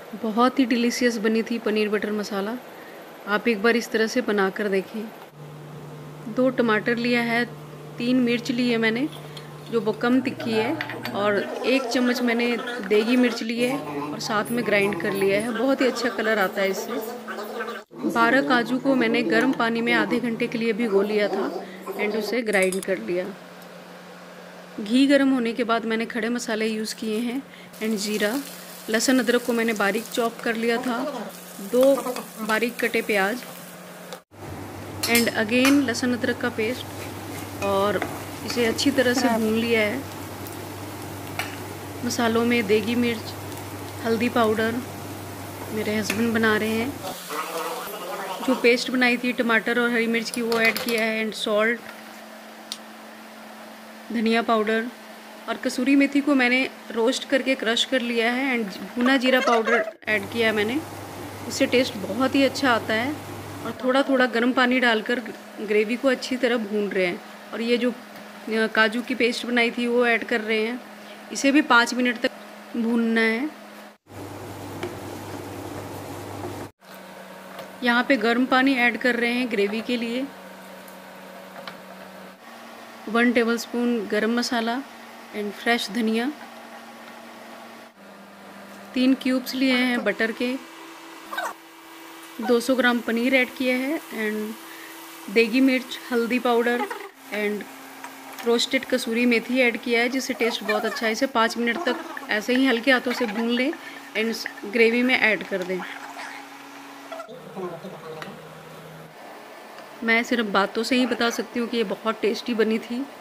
बहुत ही डिलीशियस बनी थी पनीर बटर मसाला। आप एक बार इस तरह से बना कर देखें। 2 टमाटर लिया है, 3 मिर्च ली है मैंने जो वो कम तिखी है, और 1 चम्मच मैंने देगी मिर्च ली है और साथ में ग्राइंड कर लिया है। बहुत ही अच्छा कलर आता है इससे। 12 काजू को मैंने गर्म पानी में आधे घंटे के लिए भिगो लिया था एंड उसे ग्राइंड कर लिया। घी गर्म होने के बाद मैंने खड़े मसाले यूज़ किए हैं एंड जीरा। लहसुन अदरक को मैंने बारीक चॉप कर लिया था, 2 बारीक कटे प्याज एंड अगेन लहसुन अदरक का पेस्ट, और इसे अच्छी तरह से भून लिया है। मसालों में देगी मिर्च, हल्दी पाउडर मेरे हस्बैंड बना रहे हैं, जो पेस्ट बनाई थी टमाटर और हरी मिर्च की वो ऐड किया है एंड सॉल्ट, धनिया पाउडर और कसूरी मेथी को मैंने रोस्ट करके क्रश कर लिया है एंड भुना जीरा पाउडर ऐड किया है मैंने। इससे टेस्ट बहुत ही अच्छा आता है। और थोड़ा थोड़ा गर्म पानी डालकर ग्रेवी को अच्छी तरह भून रहे हैं, और ये जो काजू की पेस्ट बनाई थी वो ऐड कर रहे हैं। इसे भी 5 मिनट तक भूनना है। यहाँ पे गर्म पानी ऐड कर रहे हैं ग्रेवी के लिए। 1 टेबलस्पून गरम मसाला एंड फ्रेश धनिया, 3 क्यूब्स लिए हैं बटर के, 200 ग्राम पनीर ऐड किया है एंड देगी मिर्च, हल्दी पाउडर एंड रोस्टेड कसूरी मेथी ऐड किया है, जिससे टेस्ट बहुत अच्छा है। इसे 5 मिनट तक ऐसे ही हल्के हाथों से भून लें एंड ग्रेवी में ऐड कर दें। मैं सिर्फ बातों से ही बता सकती हूँ कि ये बहुत टेस्टी बनी थी।